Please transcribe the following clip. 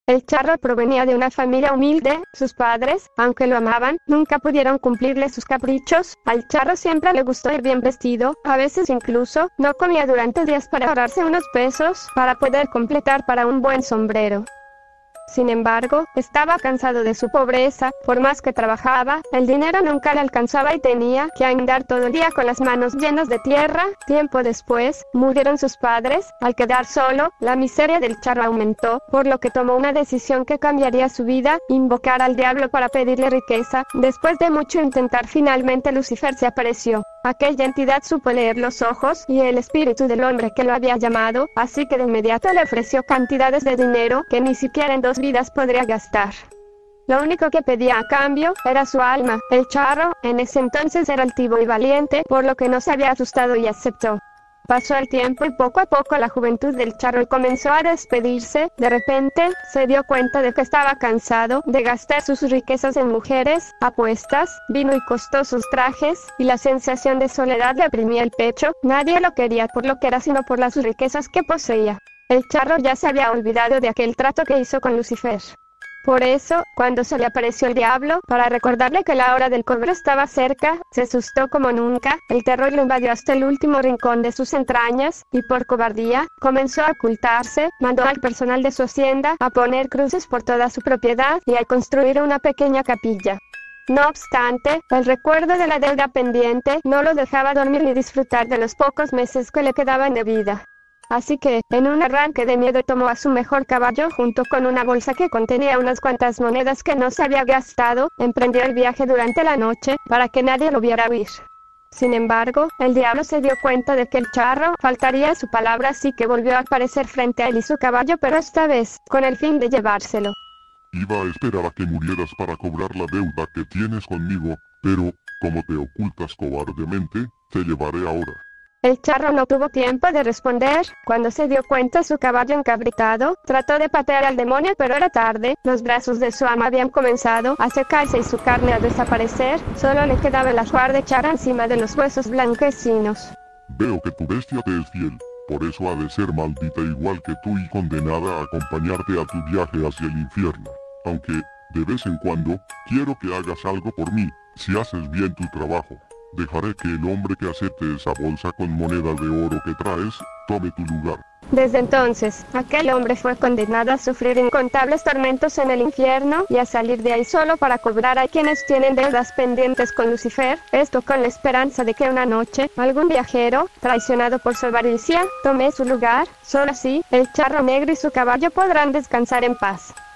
El charro provenía de una familia humilde. Sus padres, aunque lo amaban, nunca pudieron cumplirle sus caprichos. Al charro siempre le gustó ir bien vestido, a veces incluso no comía durante días para ahorrarse unos pesos para poder completar para un buen sombrero. Sin embargo, estaba cansado de su pobreza. Por más que trabajaba, el dinero nunca le alcanzaba y tenía que andar todo el día con las manos llenas de tierra. Tiempo después, murieron sus padres. Al quedar solo, la miseria del charro aumentó, por lo que tomó una decisión que cambiaría su vida: invocar al diablo para pedirle riqueza. Después de mucho intentar, finalmente Lucifer se apareció. Aquella entidad supo leer los ojos y el espíritu del hombre que lo había llamado, así que de inmediato le ofreció cantidades de dinero que ni siquiera en 2 vidas podría gastar. Lo único que pedía a cambio era su alma. El charro, en ese entonces, era altivo y valiente, por lo que no se había asustado y aceptó. Pasó el tiempo y poco a poco la juventud del charro comenzó a despedirse. De repente, se dio cuenta de que estaba cansado de gastar sus riquezas en mujeres, apuestas, vino y costosos trajes, y la sensación de soledad le oprimía el pecho. Nadie lo quería por lo que era, sino por las riquezas que poseía. El charro ya se había olvidado de aquel trato que hizo con Lucifer. Por eso, cuando se le apareció el diablo, para recordarle que la hora del cobro estaba cerca, se asustó como nunca. El terror lo invadió hasta el último rincón de sus entrañas, y por cobardía, comenzó a ocultarse. Mandó al personal de su hacienda a poner cruces por toda su propiedad y a construir una pequeña capilla. No obstante, el recuerdo de la deuda pendiente no lo dejaba dormir ni disfrutar de los pocos meses que le quedaban de vida. Así que, en un arranque de miedo, tomó a su mejor caballo junto con una bolsa que contenía unas cuantas monedas que no se había gastado. Emprendió el viaje durante la noche, para que nadie lo viera huir. Sin embargo, el diablo se dio cuenta de que el charro faltaría a su palabra, así que volvió a aparecer frente a él y su caballo, pero esta vez, con el fin de llevárselo. Iba a esperar a que murieras para cobrar la deuda que tienes conmigo, pero, como te ocultas cobardemente, te llevaré ahora. El charro no tuvo tiempo de responder. Cuando se dio cuenta, su caballo encabritado trató de patear al demonio, pero era tarde. Los brazos de su ama habían comenzado a secarse y su carne a desaparecer. Solo le quedaba el ajuar de charro encima de los huesos blanquecinos. Veo que tu bestia te es fiel, por eso ha de ser maldita igual que tú y condenada a acompañarte a tu viaje hacia el infierno. Aunque, de vez en cuando, quiero que hagas algo por mí. Si haces bien tu trabajo, dejaré que el hombre que acepte esa bolsa con monedas de oro que traes, tome tu lugar. Desde entonces, aquel hombre fue condenado a sufrir incontables tormentos en el infierno y a salir de ahí solo para cobrar a quienes tienen deudas pendientes con Lucifer. Esto con la esperanza de que una noche, algún viajero, traicionado por su avaricia, tome su lugar. Solo así, el charro negro y su caballo podrán descansar en paz.